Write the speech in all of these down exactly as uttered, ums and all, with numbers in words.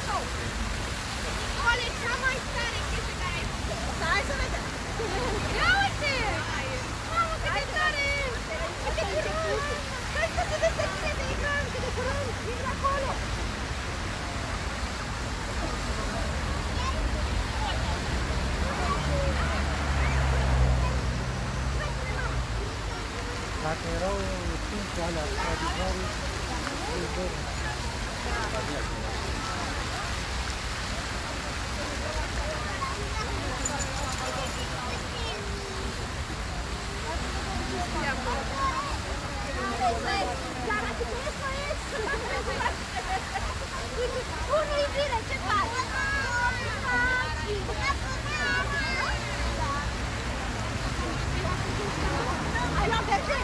Ole, cea mai tare chestie care ai făcut. Stai să vedem. Ia uite! Mamă, cât de tare! Cât de curând! Stai să te desechine de ecran, cât de curând! Intră acolo! Dacă erau cinci alea tradiționale, îi dor. Bună-i bine, ce faci? Ai luat verde?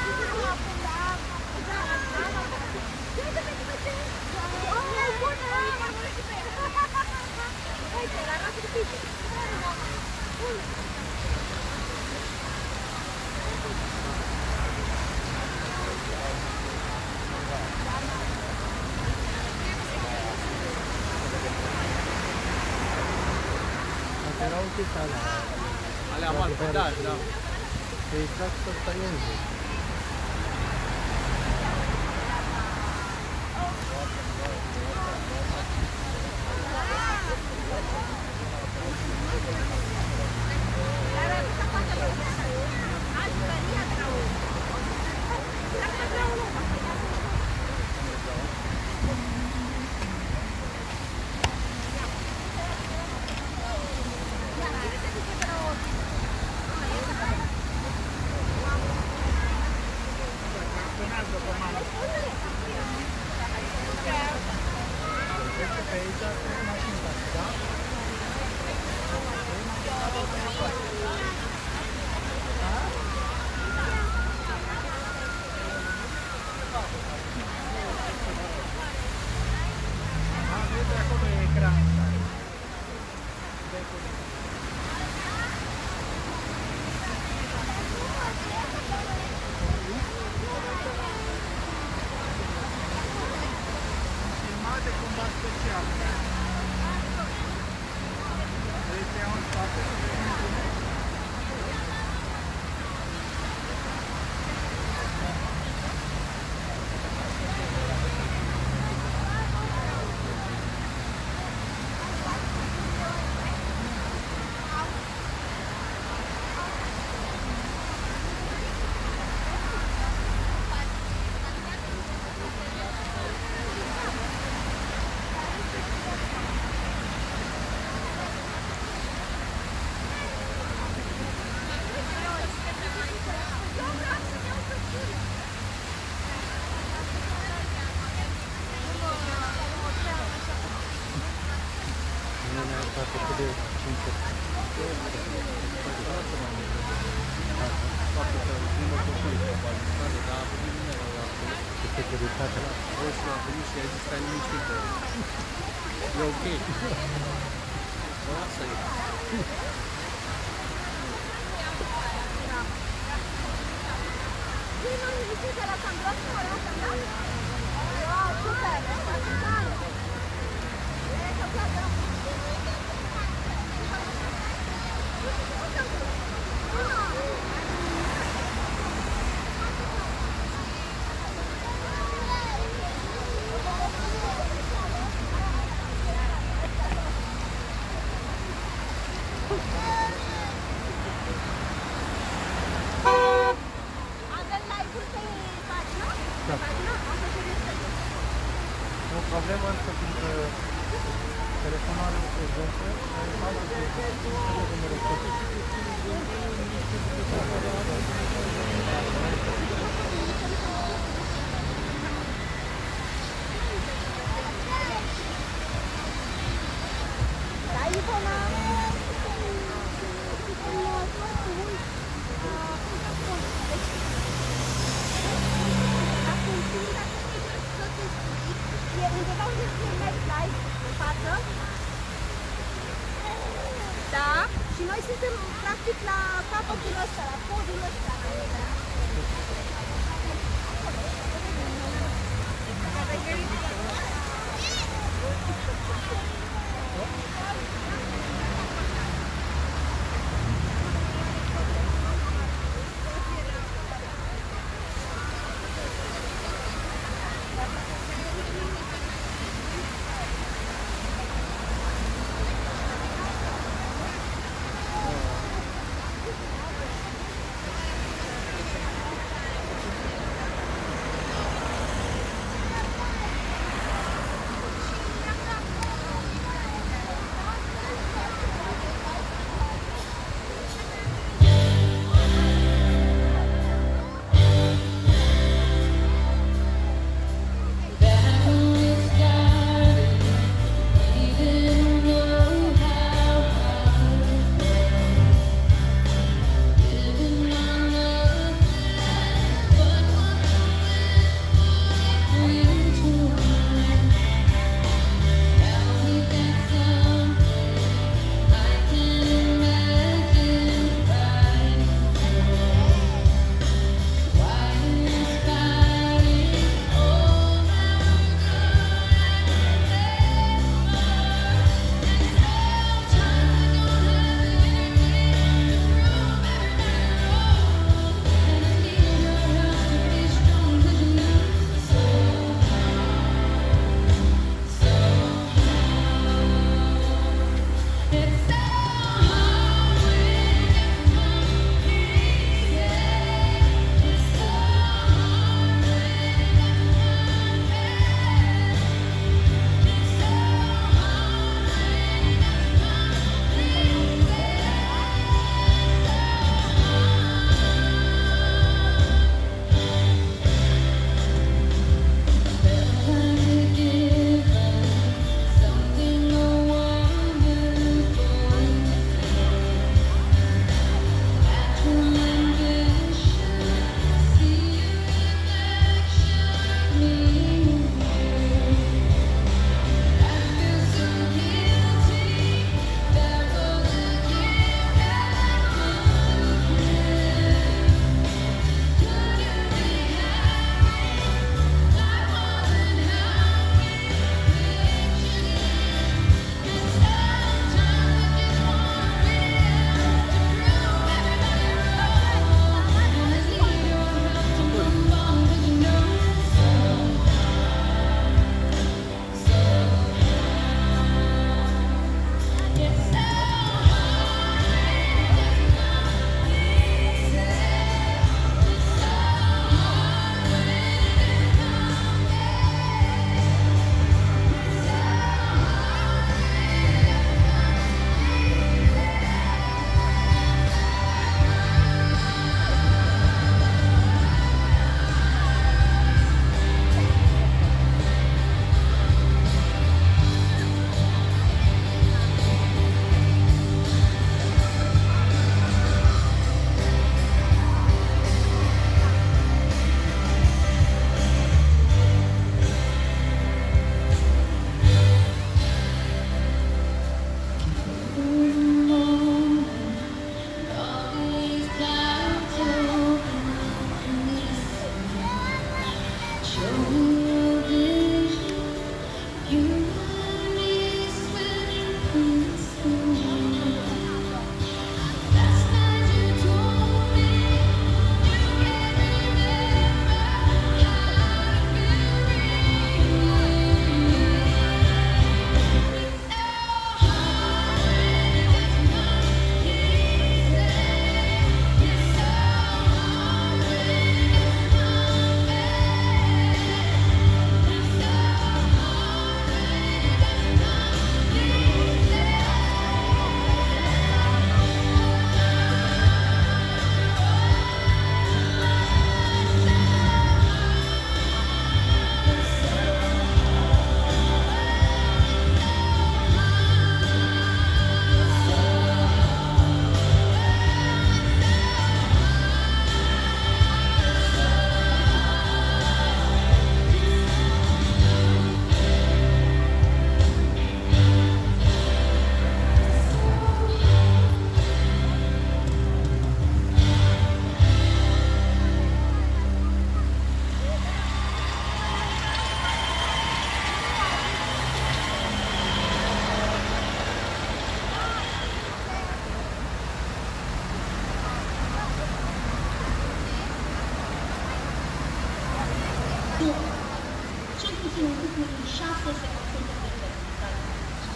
Erau uite alea. Alea mari, da, da. Exact ăsta e încă. Securitatea. Roșu a venit și a zis, stai liniștită. E ok. Asta e. O problemă asta fiindcă telefonul are o prezență, care fac de Da, și noi suntem practic la capătul ăsta, la podul ăsta.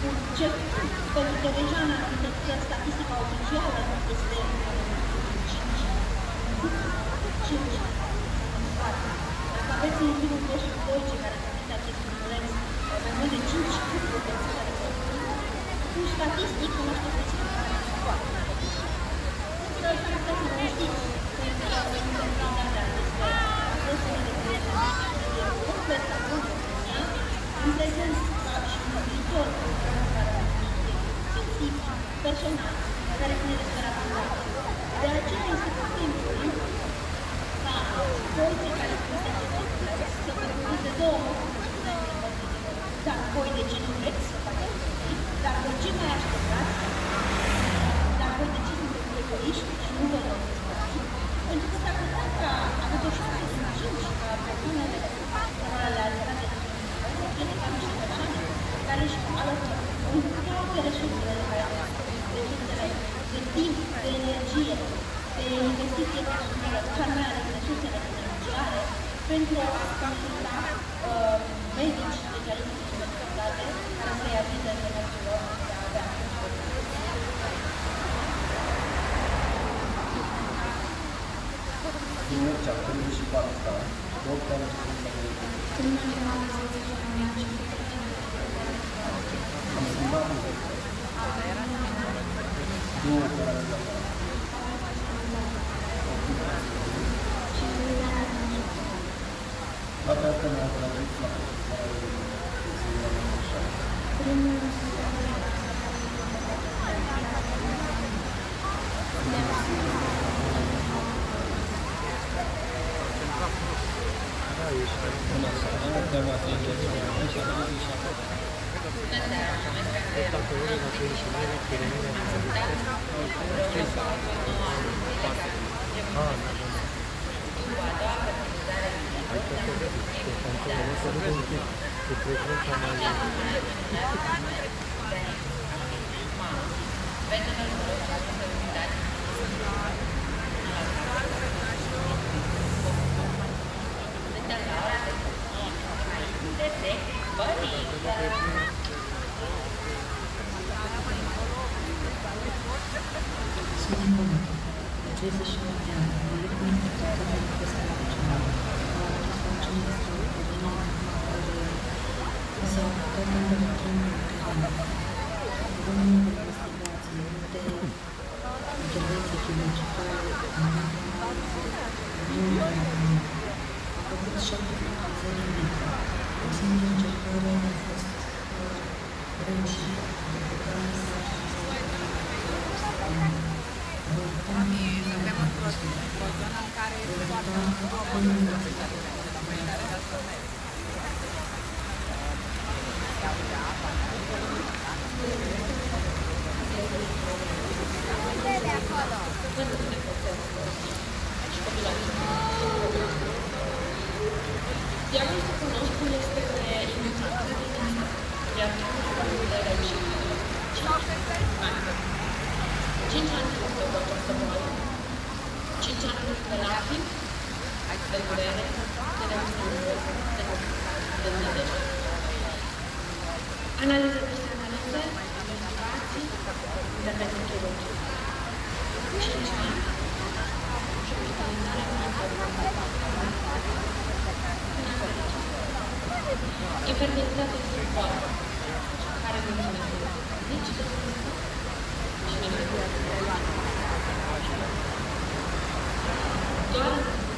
Ce, pentru că deja în anumite statistica oficială este cinci. Dacă aveți în jurul vostru doi cei care trimite acest filmuleț, mai mult de cinci cupluri de care se atunci, statistic, cunoașteți descărcarea foarte. Să puteți să vă știți că este o întâlnire despre adresele de creștere complet la România, în prezent și în viitor, științific, personal, care ține de sfera privată. De aceea este foarte important ca voi cei care sunt acest să vă de două da, voi de ce nu vreți să faceți, dar de ce mai așteptați, dar voi de ce sunteți egoiști și nu vă doresc banii, pentru că s-ar putea ca având o șansă din cinci persoanele care le alătate de Dumnezeu, să fie ca niște persoane care își alocă în toate resursele de care resursele de timp, de energie, de investiție personală, dar mai ales resursele financiare, pentru a consulta uh, medici specialiști și specializate care să-i ajute în demersul lor de a avea. Din Mircea, treizeci și patru de ani, doctor în am schimbat în sector. Nu operare de afară. Data asta ne-a trăit la treizeci și nouă de ani, am venit cu mine toată manifestarea națională. Am adus funcțiuni destul de bine, însă toată întâlnirea în teren. Domnul de investigație, multe intervenții chirurgicale, nu mai am făcut șapte fotografări în viță. O singură încercare a fost reușită, după care s-a Suntem într-o zonă în care e foarte de acolo. Diagnosticul nostru este de infiltrare din iar timpul de reușit. cinci ani de doctor să moară, cinci ani de lacrimi, de durere, de nebunie, de nădejde. Analize peste analize, investigații, intervenții chirurgice. cinci ani și utilizarea infertilitate subcoară, care nu ține nici de și nici de doar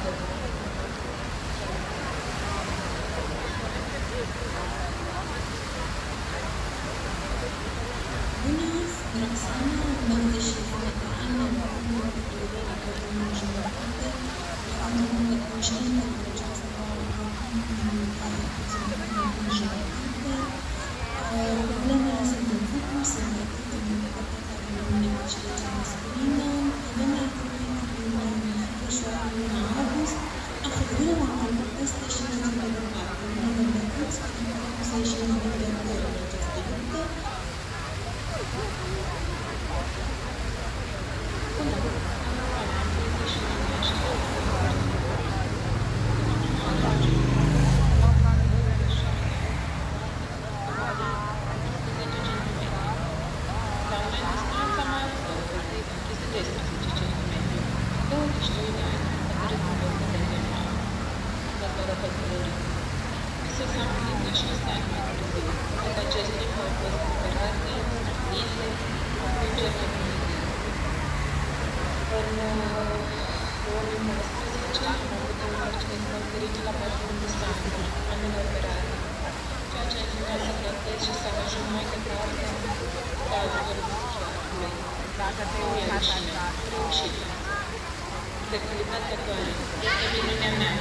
Bună, Roxana, douăzeci și nouă de ani, am făcut durere pe o jumătate, am făcut conștientă de această acum puțin în jumătate. Problemele sunt în cuplu, sunt atât în capacitatea lunii facilitatea masculină, avem la întâlnire din februarie luna august, a făcut la anul peste și în jurul de parte. Nu avem decât să să ieșim în viitor în această luptă. douăzeci și doi de ani, hotărât în Londra de datoră pădurii. Se s-a împlinit cu cinci ani mai târziu, când acest timp au fost cumpărate, vise, plângeri de gândire. În două mii nouăsprezece am avut un accident conferit la Bajul de Sandu, am în operare, ceea ce însemna să plătesc și să ajung mai departe ca ajutorul psihiatrului. Nu e rușine, reușit. Flexibilitatea actuală este minunea mea.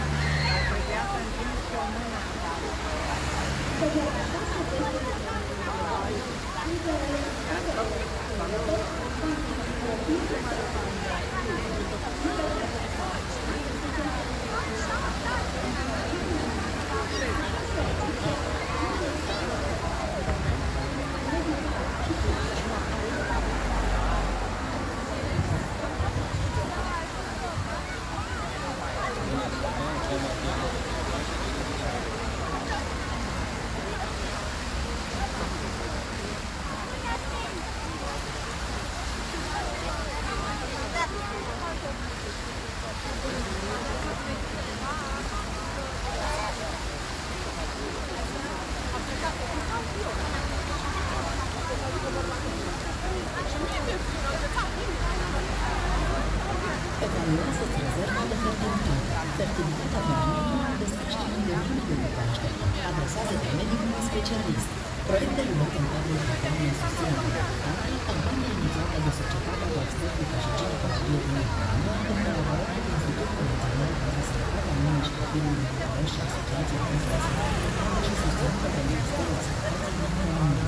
Evaluează-ți rezerva de fertilitate. Fertilitatea femeii nu descreștere de limită de creștere. Adresează-te medicului specialist. Proiectele luate în cadrul campaniei susținere de campanie, campanie inițiată de Societatea de Obstetrică și Ginecologie din Ucraina, în colaborare cu Institutul Național pentru Sănătatea Mamei și Copilului din București și Asociația pentru Sănătate și susținută de Ministerul Sănătății din România.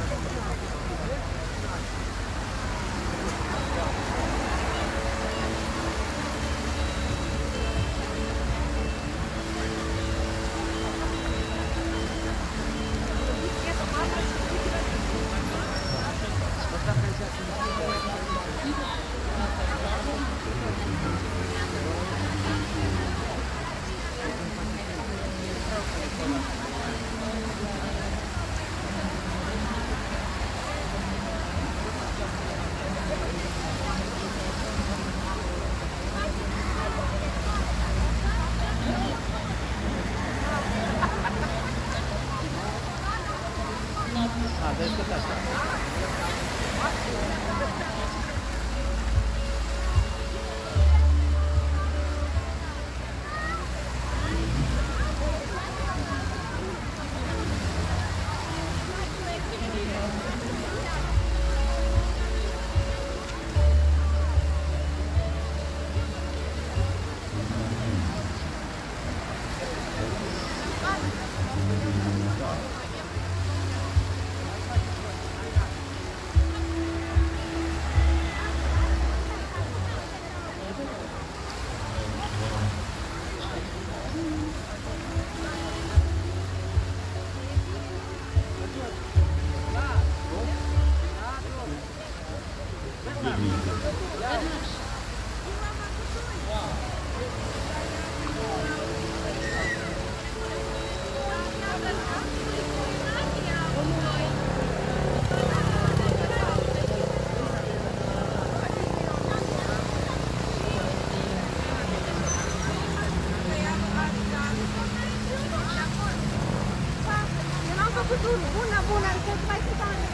Bună, bună, adică mai cât ani.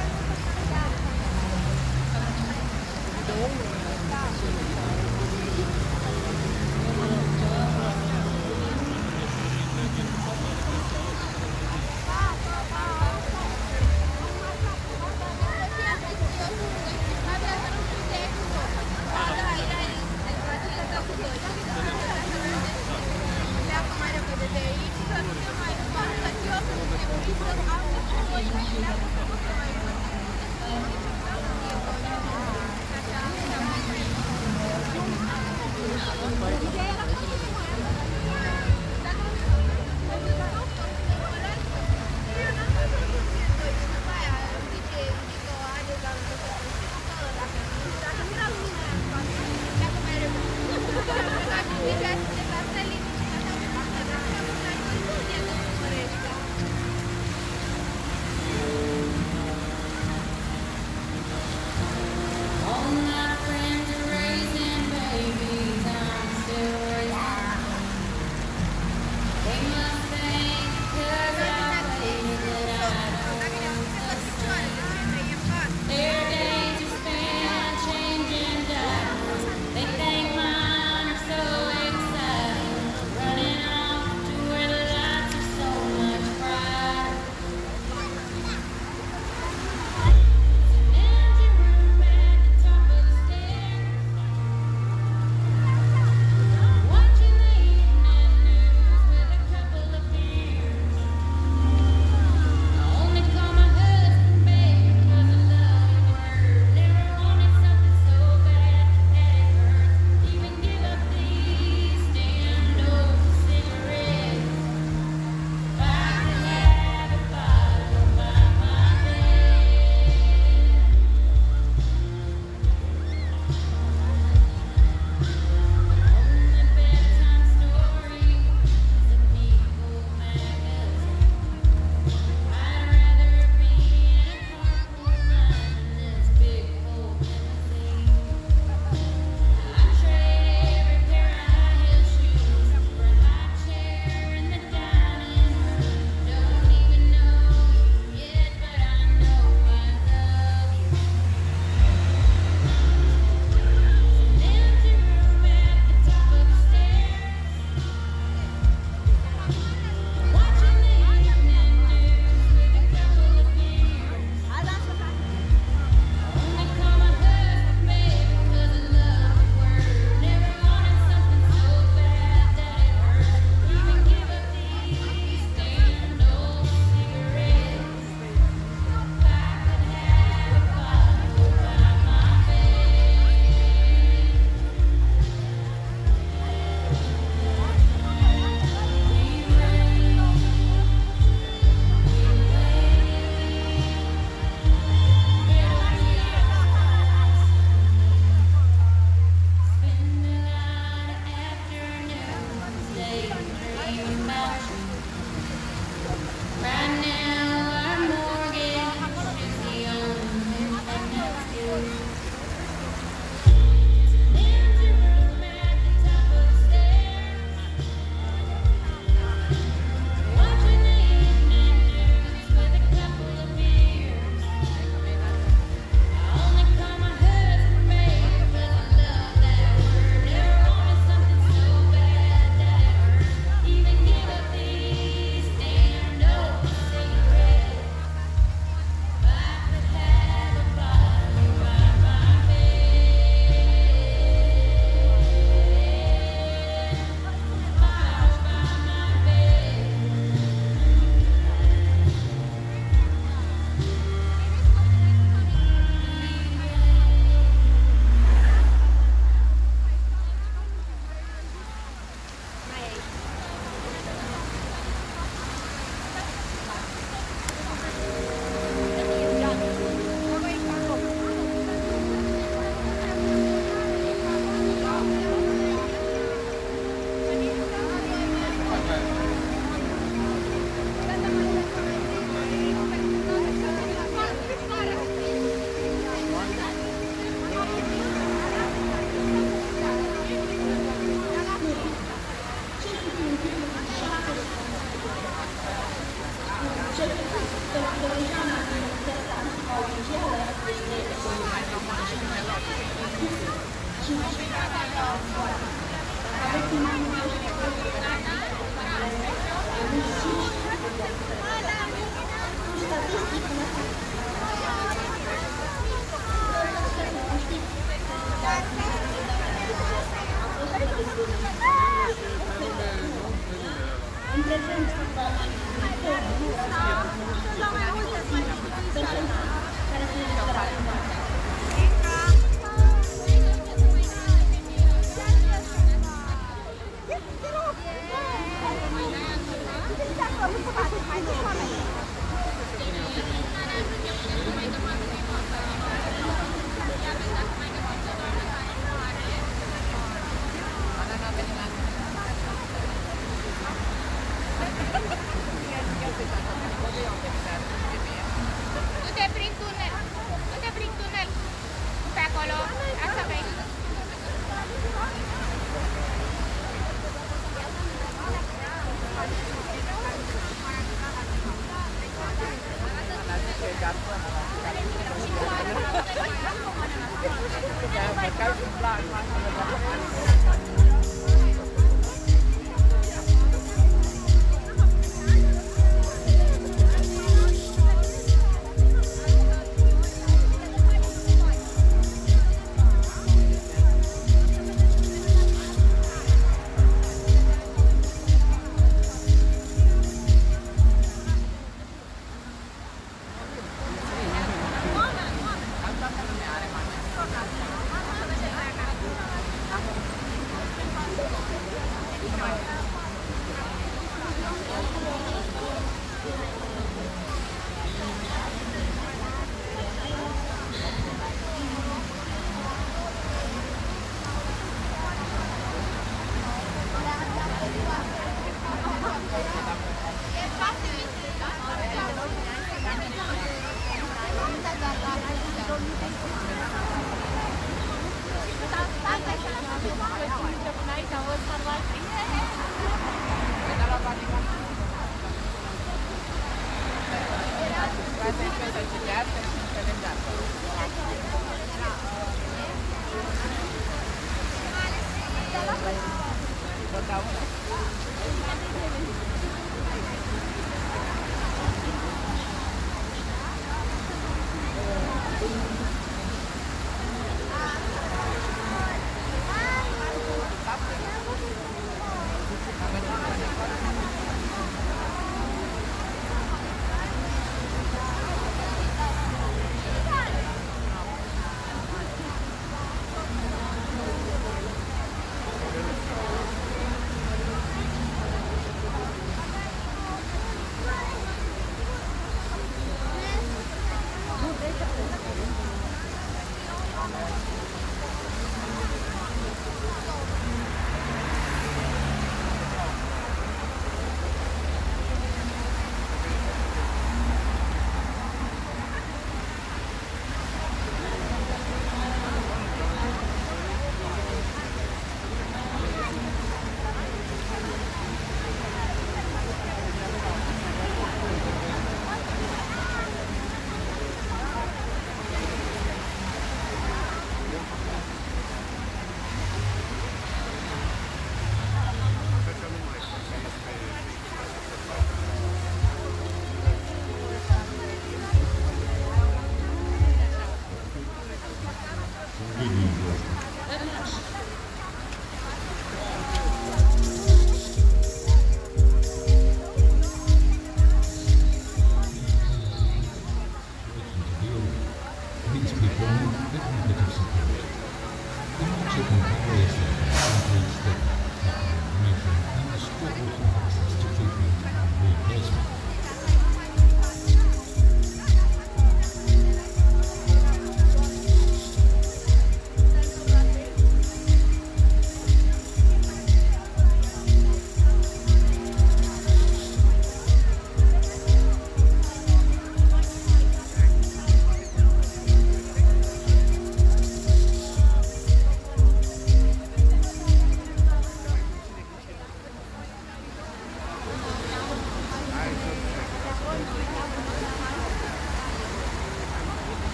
Hai să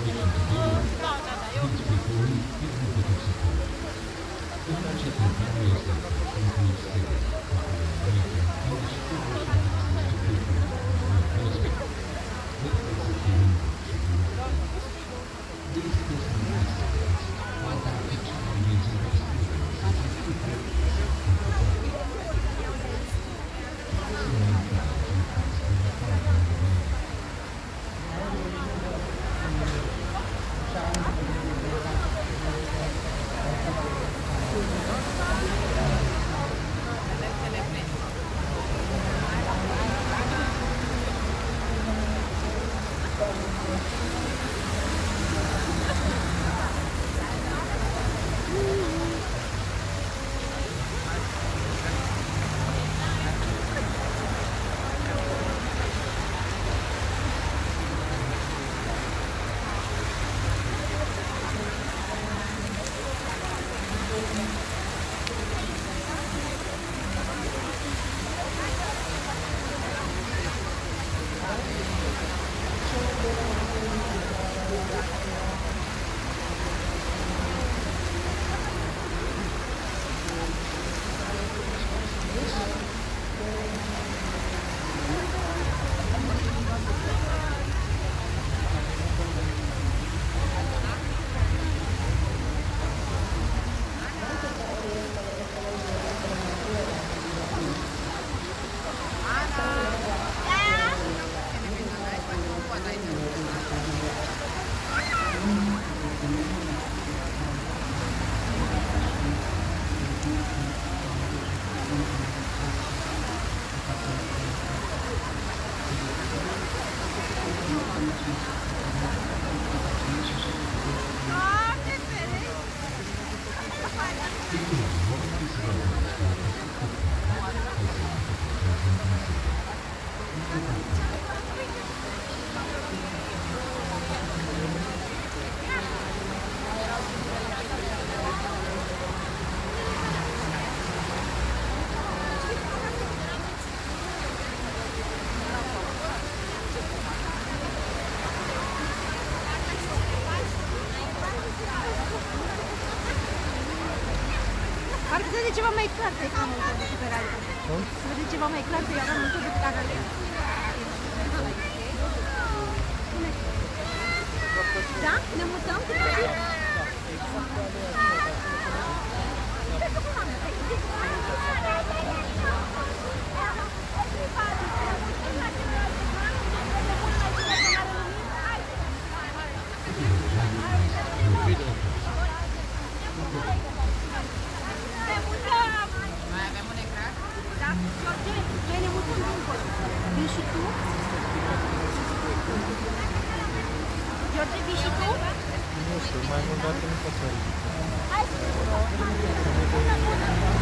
Parcă se vede ceva mai clar pe ecranul de recuperare. Se vede ceva mai clar pe ecranul de recuperare. Da? Ne mutăm? Noi ne mutăm dincolo. Vii și tu? George, vii și tu? Nu știu, mai mult dată nu pot să ridic. Hai să ne mutăm.